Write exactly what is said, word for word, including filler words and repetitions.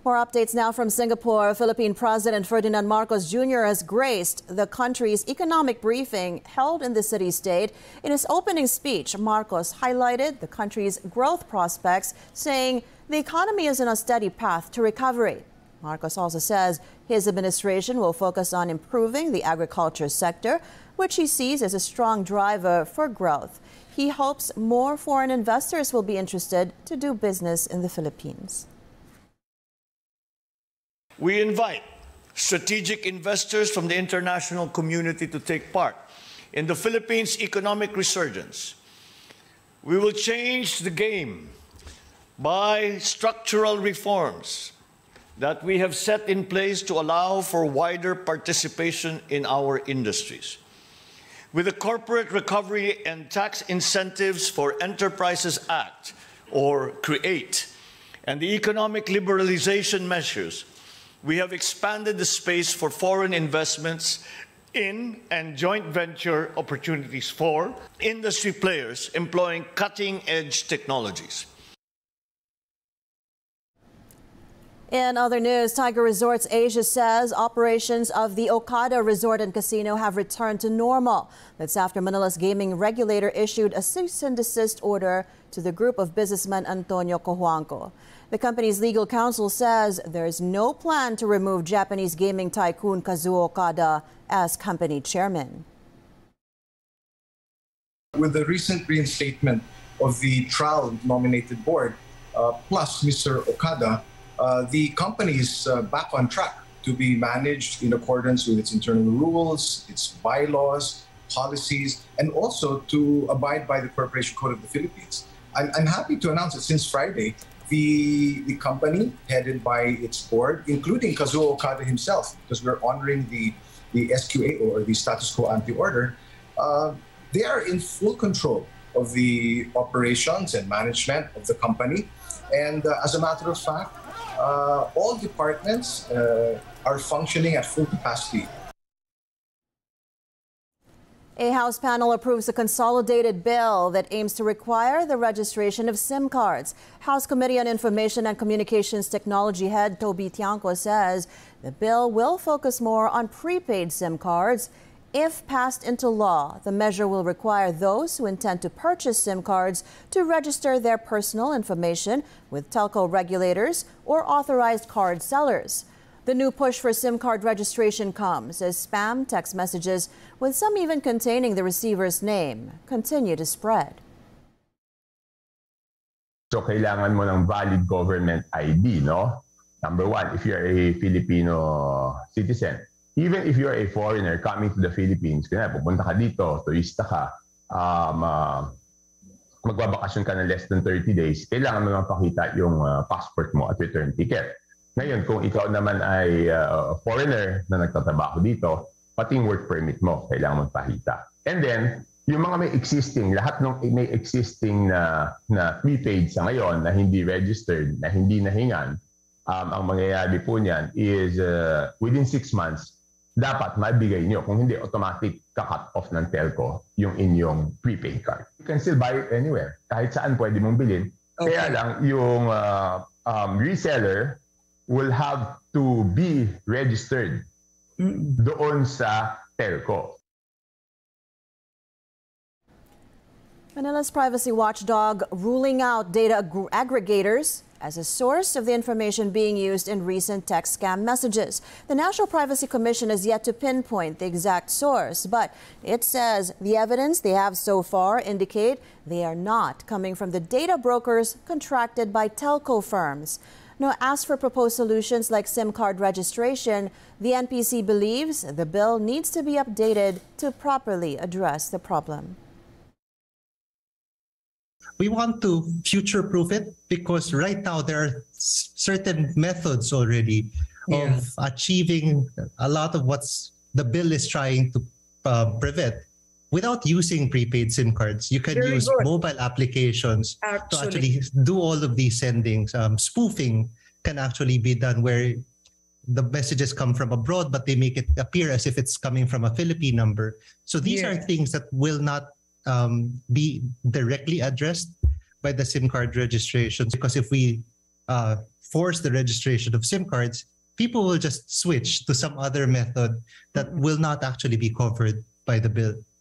More updates now from Singapore. Philippine President Ferdinand Marcos Junior has graced the country's economic briefing held in the city-state. In his opening speech, Marcos highlighted the country's growth prospects, saying the economy is on a steady path to recovery. Marcos also says his administration will focus on improving the agriculture sector, which he sees as a strong driver for growth. He hopes more foreign investors will be interested to do business in the Philippines. We invite strategic investors from the international community to take part in the Philippines' economic resurgence. We will change the game by structural reforms that we have set in place to allow for wider participation in our industries. With the Corporate Recovery and Tax Incentives for Enterprises Act, or CREATE, and the economic liberalization measures, we have expanded the space for foreign investments in and joint venture opportunities for industry players employing cutting-edge technologies. In other news, Tiger Resorts Asia says operations of the Okada Resort and Casino have returned to normal. That's after Manila's gaming regulator issued a cease and desist order to the group of businessman Antonio Cojuangco. The company's legal counsel says there is no plan to remove Japanese gaming tycoon Kazuo Okada as company chairman. With the recent reinstatement of the trial-nominated board, uh, plus Mister Okada, uh, the company is uh, back on track to be managed in accordance with its internal rules, its bylaws, policies, and also to abide by the Corporation Code of the Philippines. I'm, I'm happy to announce that since Friday, The, the company, headed by its board, including Kazuo Okada himself, because we're honoring the, the S Q A O, or the status quo ante order, uh, they are in full control of the operations and management of the company. And uh, as a matter of fact, uh, all departments uh, are functioning at full capacity. A House panel approves a consolidated bill that aims to require the registration of SIM cards. House Committee on Information and Communications Technology head Toby Tiangco says the bill will focus more on prepaid SIM cards. If passed into law, the measure will require those who intend to purchase SIM cards to register their personal information with telco regulators or authorized card sellers. The new push for SIM card registration comes as spam text messages, with some even containing the receiver's name, continue to spread. So kailangan mo ng valid government I D, no? Number one, if you're a Filipino citizen. Even if you're a foreigner coming to the Philippines, kaya pupunta ka dito, turista ka, um, uh, magbabakasyon ka ng less than thirty days, kailangan mo mapakita yung uh, passport mo at return ticket. Ngayon, kung ikaw naman ay uh, foreigner na nagtatrabaho dito, pati yung work permit mo, kailangan magpahita. And then, yung mga may existing, lahat ng may existing na, na prepaid sa ngayon na hindi registered, na hindi nahingan, um, ang mangyayari po niyan is uh, within six months, dapat mabigay nyo. Kung hindi, automatic ka-cut off ng telco yung inyong prepaid card. You can still buy it anywhere. Kahit saan pwede mong bilhin. Okay. Kaya lang, yung uh, um, reseller will have to be registered doon sa telco. Manila's privacy watchdog ruling out data ag aggregators as a source of the information being used in recent text scam messages. The National Privacy Commission has yet to pinpoint the exact source, but it says the evidence they have so far indicate they are not coming from the data brokers contracted by telco firms. Now, as for proposed solutions like SIM card registration, the N P C believes the bill needs to be updated to properly address the problem. We want to future-proof it because right now there are certain methods already yeah. of achieving a lot of what's the bill is trying to uh, prevent without using prepaid SIM cards. You can Very use good. mobile applications actually. to actually do all of these sendings. Um, spoofing can actually be done where the messages come from abroad, but they make it appear as if it's coming from a Philippine number. So these yeah. are things that will not um, be directly addressed by the SIM card registrations, because if we uh, force the registration of SIM cards, people will just switch to some other method that will not actually be covered by the bill.